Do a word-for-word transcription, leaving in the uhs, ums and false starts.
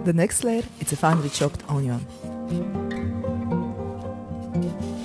The next layer, it's a finely chopped onion.